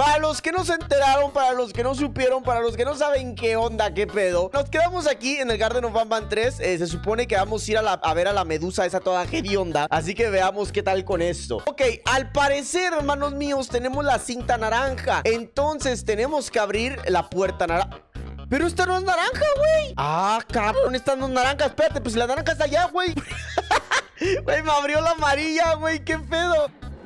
Para los que no se enteraron, para los que no supieron, para los que no saben qué onda, qué pedo, nos quedamos aquí en el Garden of Banban 3. Se supone que vamos a ir a ver a la medusa esa toda hedionda. Así que veamos qué tal con esto. Ok, al parecer, hermanos míos, tenemos la cinta naranja. Entonces tenemos que abrir la puerta naranja. Pero esta no es naranja, güey. Ah, cabrón, esta no es naranja. Espérate, pues la naranja está allá, güey. Güey, me abrió la amarilla, güey. ¿Qué pedo?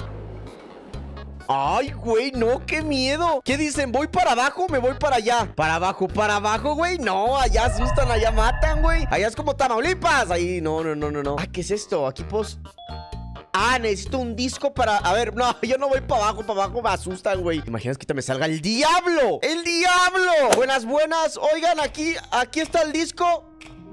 Ay, güey, no, qué miedo. ¿Qué dicen? ¿Voy para abajo o me voy para allá? Para abajo, güey. No, allá asustan, allá matan, güey. Allá es como Tamaulipas. Ahí, no. Ah, ¿qué es esto? Aquí pues... Ah, necesito un disco para... A ver, no, yo no voy para abajo me asustan, güey. ¿Te imaginas que te me salga el diablo? ¡El diablo! Buenas. Oigan, aquí está el disco.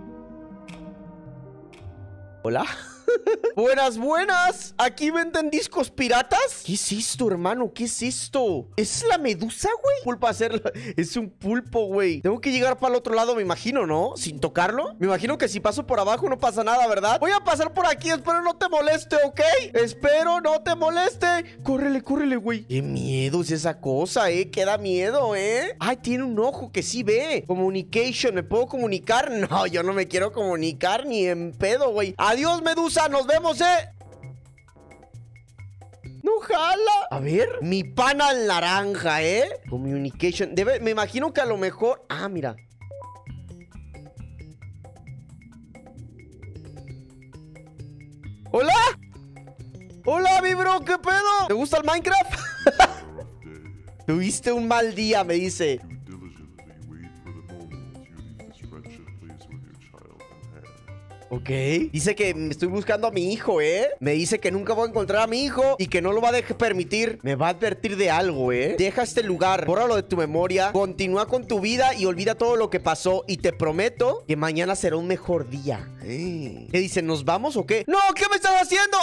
¿Hola? Buenas. ¿Aquí venden discos piratas? ¿Qué es esto, hermano? ¿Qué es esto? ¿Es la medusa, güey? Pulpo hacerlo. Es un pulpo, güey. Tengo que llegar para el otro lado, me imagino, ¿no? Sin tocarlo. Me imagino que si paso por abajo no pasa nada, ¿verdad? Voy a pasar por aquí. Espero no te moleste, ¿ok? Espero no te moleste. Córrele, güey. Qué miedo es esa cosa, ¿Qué da miedo, Ay, tiene un ojo que sí ve. Communication. ¿Me puedo comunicar? No, yo no me quiero comunicar ni en pedo, güey. Adiós, medusa. Nos vemos, No jala. A ver, mi pana naranja, Communication. Me imagino que a lo mejor... Ah, mira. ¡Hola! ¡Hola, mi bro! ¿Qué pedo? ¿Te gusta el Minecraft? Tuviste un mal día, me dice. Ok. Dice que estoy buscando a mi hijo, Me dice que nunca voy a encontrar a mi hijo y que no lo va a dejar permitir. Me va a advertir de algo, Deja este lugar, bórralo de tu memoria, continúa con tu vida y olvida todo lo que pasó. Y te prometo que mañana será un mejor día. ¿Qué dicen? ¿Nos vamos o qué? ¡No! ¿Qué me estás haciendo?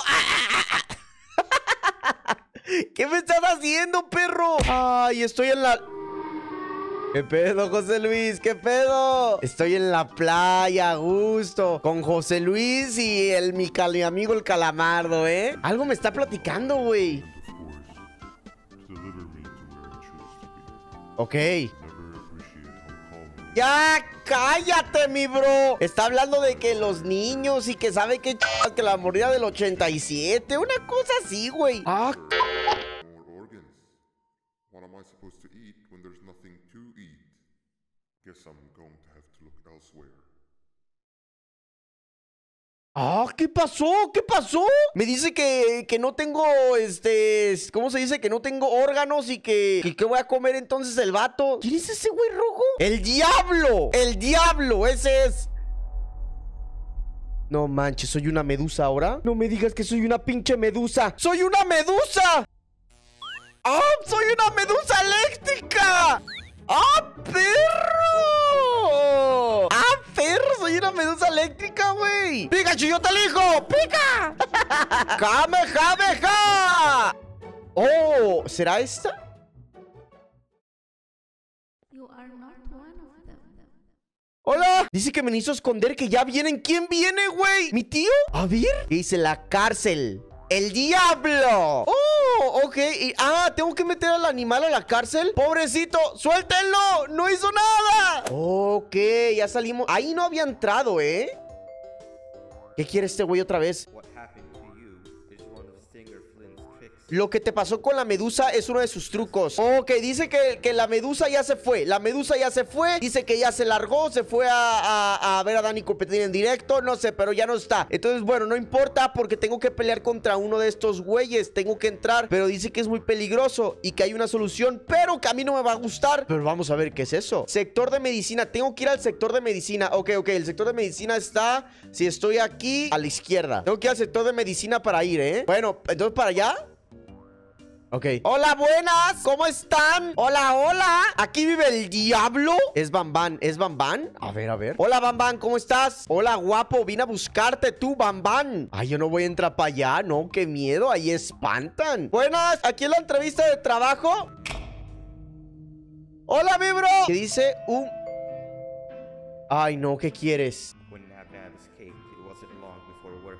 ¿Qué me estás haciendo, perro? Ay, estoy en la... ¿Qué pedo, José Luis? ¿Qué pedo? Estoy en la playa, a gusto, con José Luis y mi amigo el Calamardo, Algo me está platicando, güey. Ok. ¡Ya! ¡Cállate, mi bro! Está hablando de que los niños y que sabe que la mordida del 87. Una cosa así, güey. Ah, What am I supposed to eat when there's nothing to eat? Guess I'm going to have to look elsewhere. Ah, ¿qué pasó? ¿Qué pasó? Me dice que no tengo, ¿cómo se dice? Que no tengo órganos y que ¿qué voy a comer entonces el vato? ¿Quién es ese güey rojo? ¡El diablo! ¡El diablo! Ese es... No manches, ¿soy una medusa ahora? No me digas que soy una pinche medusa. ¡Soy una medusa! ¡Ah! ¡Soy una medusa eléctrica! ¡Ah, perro! ¡Ah, perro! Soy una medusa eléctrica, güey. ¡Pikachu, yo te elijo! ¡Pica! ¡Kamehameha! Oh, ¿será esta? ¡Hola! Dice que me hizo esconder, que ya vienen. ¿Quién viene, güey? ¿Mi tío? A ver. ¿Qué dice? La cárcel. ¡El diablo! ¡Oh! Ok. ¿Tengo que meter al animal a la cárcel? ¡Pobrecito! ¡Suéltenlo! ¡No hizo nada! Ok, ya salimos. Ahí no había entrado, ¿Qué quiere este güey otra vez? Lo que te pasó con la medusa es uno de sus trucos. Ok, dice que la medusa ya se fue. La medusa ya se fue. Dice que ya se largó. Se fue a ver a Dani competir en directo. No sé, pero ya no está. Entonces, bueno, no importa porque tengo que pelear contra uno de estos güeyes. Tengo que entrar, pero dice que es muy peligroso y que hay una solución, pero que a mí no me va a gustar. Pero vamos a ver qué es eso. Sector de medicina. Tengo que ir al sector de medicina. Ok. El sector de medicina está... Si estoy aquí, a la izquierda. Tengo que ir al sector de medicina para ir, Bueno, entonces para allá. Ok. Hola, buenas. ¿Cómo están? Hola. ¿Aquí vive el diablo? Es Banban. ¿Es Banban? A ver. Hola, Banban. ¿Cómo estás? Hola, guapo. Vine a buscarte tú, Banban. Ay, yo no voy a entrar para allá. No, qué miedo. Ahí espantan. Buenas. Aquí en la entrevista de trabajo. Hola, mi bro. ¿Qué dice? Ay, no. ¿Qué quieres?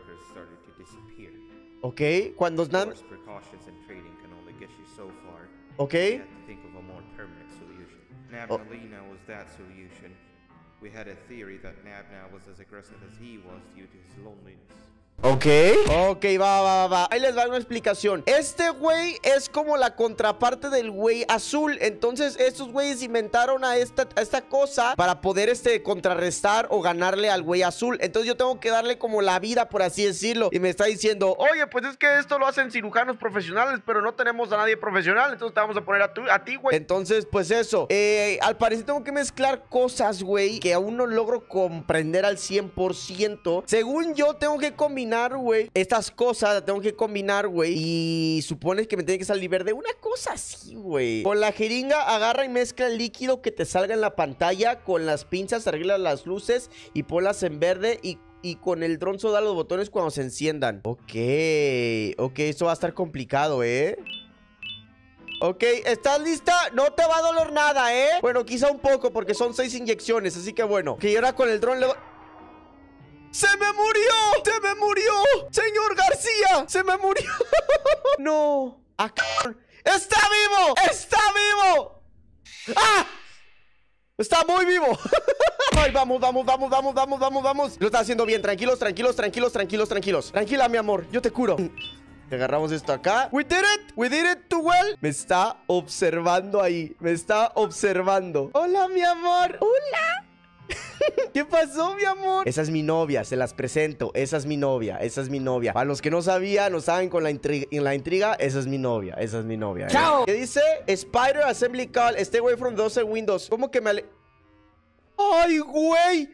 Ok. Cuando... Ok. We had to think of a more permanent solution. Nabnalina was that solution. We had a theory that Nabna was as aggressive as he was due to his loneliness. Ok. Ok, va. Ahí les va una explicación. Este güey es como la contraparte del güey azul. Entonces, estos güeyes inventaron a esta cosa para poder contrarrestar o ganarle al güey azul. Entonces, yo tengo que darle como la vida, por así decirlo. Y me está diciendo, oye, pues es que esto lo hacen cirujanos profesionales, pero no tenemos a nadie profesional. Entonces, te vamos a poner a ti, güey. Entonces, pues eso. Al parecer, tengo que mezclar cosas, güey, que aún no logro comprender al 100%. Según yo, tengo que combinar, güey, estas cosas las tengo que combinar, güey. Y supones que me tiene que salir verde. Una cosa así, güey. Con la jeringa agarra y mezcla el líquido que te salga en la pantalla. Con las pinzas arregla las luces y ponlas en verde. Y con el dron da los botones cuando se enciendan. Ok, esto va a estar complicado, Ok, ¿estás lista? No te va a doler nada, Bueno, quizá un poco porque son 6 inyecciones, así que bueno. Que ahora con el dron le doy... ¡Se me murió! ¡Se me murió! ¡Señor García! ¡Se me murió! ¡No! ¡Está vivo! ¡Está vivo! ¡Ah! ¡Está muy vivo! ¡Ay, vamos! Lo está haciendo bien. Tranquilos. Tranquila, mi amor. Yo te curo. Agarramos esto acá. We did it too well. Me está observando ahí. Me está observando. Hola, mi amor. Hola. ¿Qué pasó, mi amor? Esa es mi novia, se las presento. Esa es mi novia. Para los que no sabían, no saben con la intriga, esa es mi novia. ¡Chao! ¿Qué dice? Spider Assembly Call. Stay away from 12 windows. ¿Cómo que me ¡ay, güey!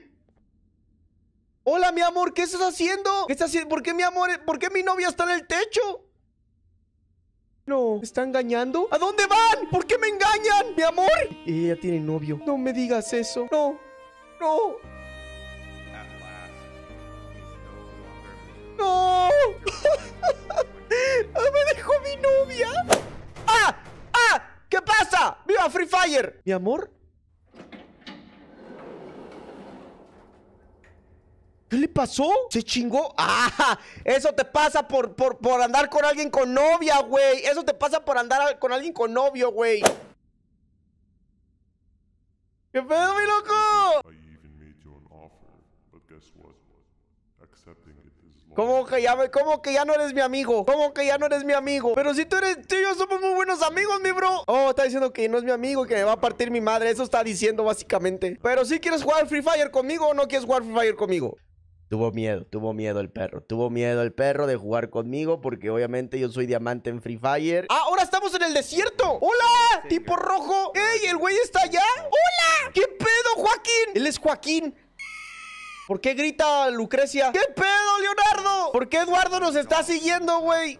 Hola, mi amor, ¿qué estás haciendo? ¿Qué estás haciendo? ¿Por qué mi novia está en el techo? No, ¿me está engañando? ¿A dónde van? ¿Por qué me engañan, mi amor? Ella tiene novio. No me digas eso. No. ¡No! ¡No! ¡Me dejó mi novia! ¡Ah! ¿Qué pasa? ¡Viva Free Fire! ¿Mi amor? ¿Qué le pasó? ¿Se chingó? ¡Ah! Eso te pasa por andar con alguien con novia, güey. Eso te pasa por andar con alguien con novio, güey. ¿Qué pedo, mi loco? ¿Cómo que ya no eres mi amigo? Pero si tú y yo somos muy buenos amigos, mi bro. Oh, está diciendo que no es mi amigo y que me va a partir mi madre. Eso está diciendo básicamente. Pero si quieres jugar Free Fire conmigo o no quieres jugar Free Fire conmigo. Tuvo miedo el perro. Tuvo miedo el perro de jugar conmigo porque obviamente yo soy diamante en Free Fire. ¡Ah, ahora estamos en el desierto! ¡Hola! ¡Tipo rojo! ¡Ey, el güey está allá! ¡Hola! ¿Qué pedo, Joaquín? Él es Joaquín. ¿Por qué grita Lucrecia? ¿Qué pedo, Leonardo? ¿Por qué Eduardo nos está siguiendo, güey?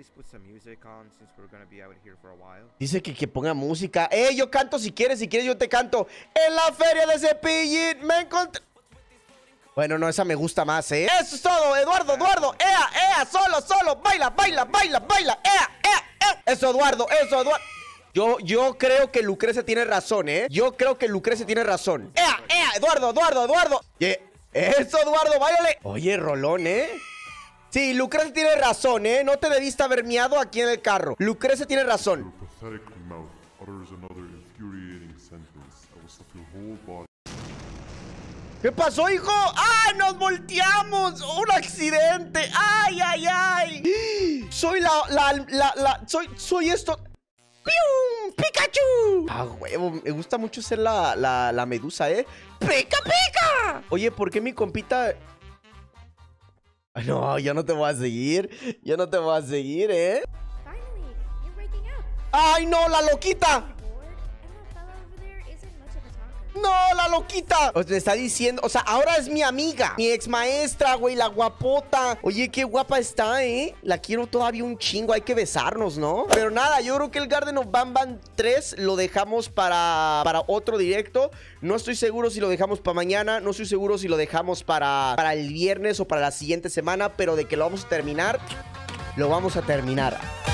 Dice que ponga música. Yo canto si quieres yo te canto. En la feria de Cepillín me encontré... Bueno, no, esa me gusta más, Eso es todo, Eduardo. Ea, solo. Baila. Eso, Eduardo. Yo creo que Lucrecia tiene razón, Yo creo que Lucrecia tiene razón. Ea, Eduardo. Eso, Eduardo, báilale. Oye, rolón, Sí, Lucrecia tiene razón, No te debiste haber miado aquí en el carro. Lucrecia tiene razón. ¿Qué pasó, hijo? ¡Ah, nos volteamos! ¡Un accidente! ¡Ay! Soy esto... ¡Pium! ¡Pikachu! ¡Ah, huevo! Me gusta mucho ser la medusa, ¡Pica! Oye, ¿por qué mi compita...? Ay, no, yo no te voy a seguir. ¡Ay, no! ¡La loquita! ¡No, la loquita! Me está diciendo... O sea, ahora es mi amiga. Mi ex maestra, güey, la guapota. Oye, qué guapa está, La quiero todavía un chingo. Hay que besarnos, ¿no? Pero nada, yo creo que el Garden of Banban 3 lo dejamos para otro directo. No estoy seguro si lo dejamos para mañana. No estoy seguro si lo dejamos para el viernes o para la siguiente semana. Pero de que lo vamos a terminar, lo vamos a terminar.